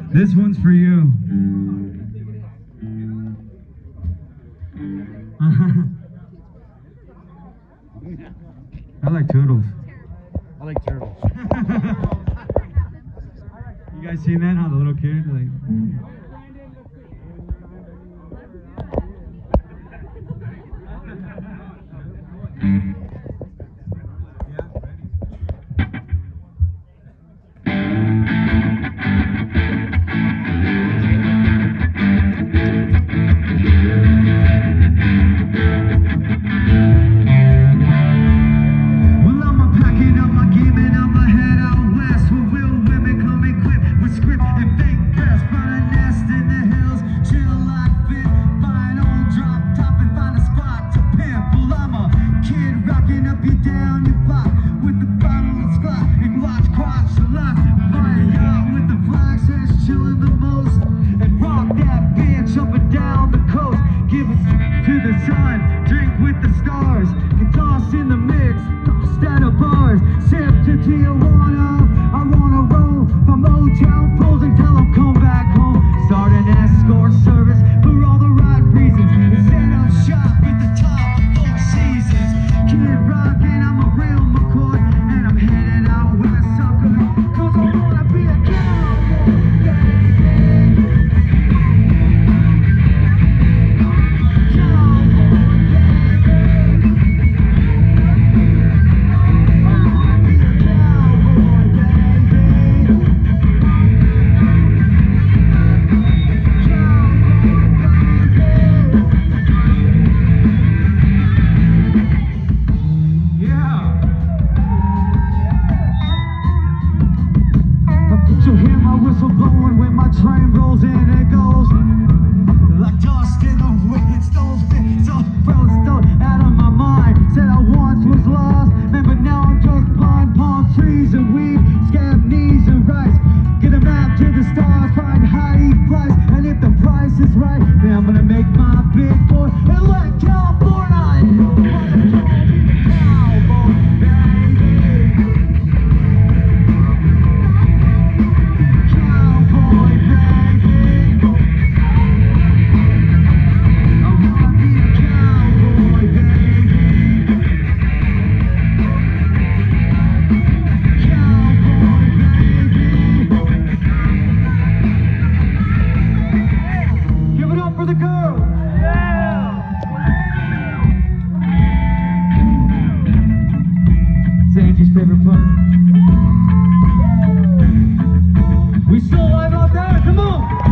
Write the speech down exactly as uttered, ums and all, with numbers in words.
This one's for you. I like turtles. I like turtles. You guys seen that? How the little kid like. Train rolls in, it goes like dust in the wind. Stones fit, so froze, stone out of my mind. Said I once was lost, man, but now I'm just blind. Palm trees and weed, scab knees and rice. Get a map to the stars, find how he flies. And if the price is right, then I'm gonna make my big boy and let California. Angie's favorite part. We still live out there, come on!